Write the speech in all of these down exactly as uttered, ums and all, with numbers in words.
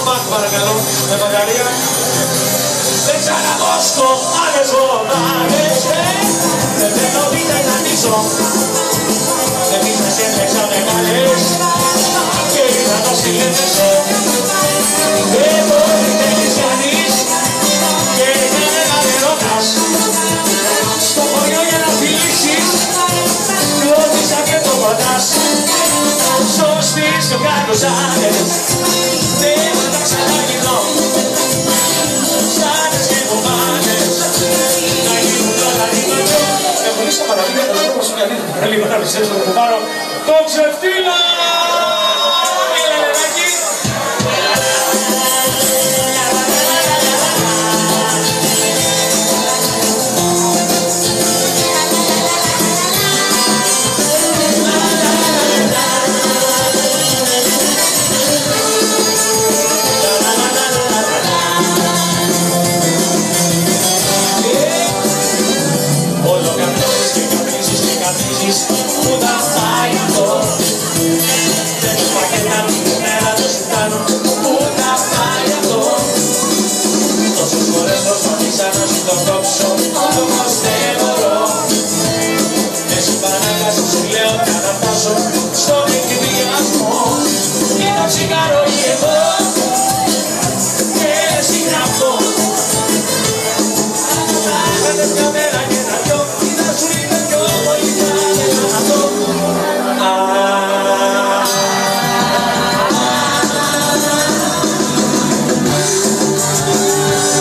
Μπακ παρακαλώ, με μπακαρία. Δεν ξαναδώσκω άλλες βολτάδες. Δεν θέλω πίτα να ντύσω. Εμείς μας έτρεξαμε καλές και ήρθα το συλλεύσω. Δεν μπορεί θέλεις κανείς και κανένα δεν ρωτάς. Στο χωριό για να φιλήσεις ρώτησα και το πατάς. Σωστή στο κάτω σάνες δεν θα τα ξαναγυρνώ. Σάνες και κομμάτες να γίνουν τώρα ρημανιό. Έχω λύσει τα παραλία, τα λόγω σου γιατί λίγο να πιστεύω το κουμπάρο το Ξεφτύλα! Έλα λεράκι! Πού θα πάει αυτό. Δεν τους πακέτα την μέρα το σιτάνο. Πού θα πάει αυτό. Τόσες φορές προσπαθήσα να σου το κόψω, όμως δεν μπορώ. Εσύ παράκασε σου λέω να τα φτάσω στον εκβιασμό. Και το τσιγάρο ή εγώ και εσύ γραφτώ. Θα είχατε μια μέρα και να δυο ή να σου είπε πιο πολύ.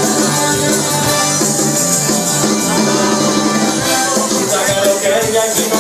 Kita kalau kerja kita